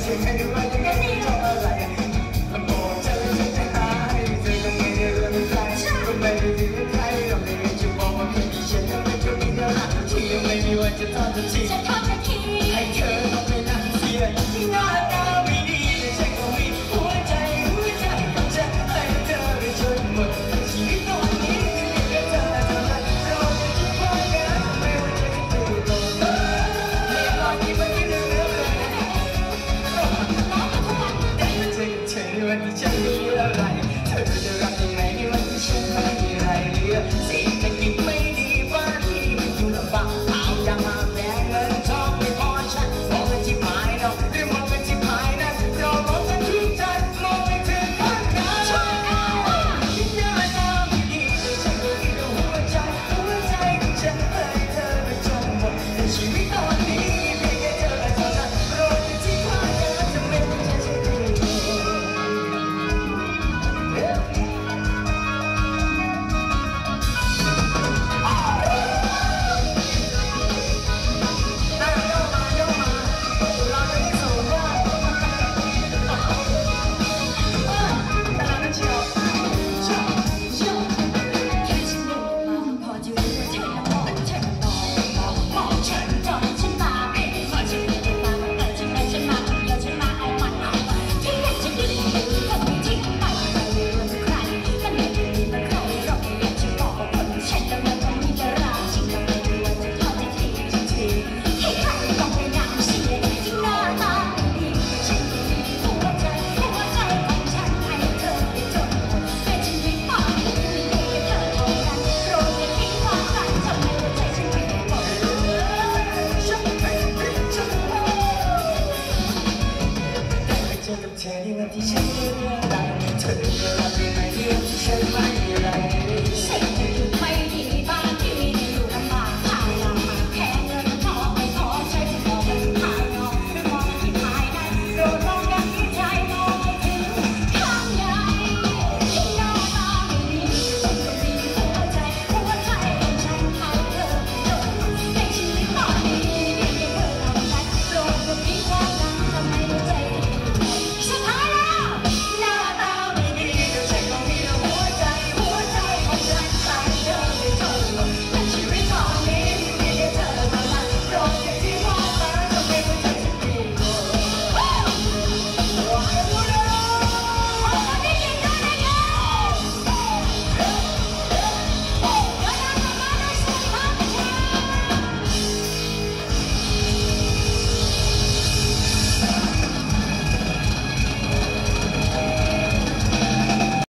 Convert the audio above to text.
ช่วยให้ดูว่ายังไงทำอะไรโปรดเธอจะหายเธอก็ไม่ได้เรื่องใครก็ไม่ได้ดีกับใครเราไม่ได้จะบอกว่าเพียงที่ฉันยังไม่เคยมีเนื้อหาที่ยังไม่มีวันจะทอดจะทิ้ง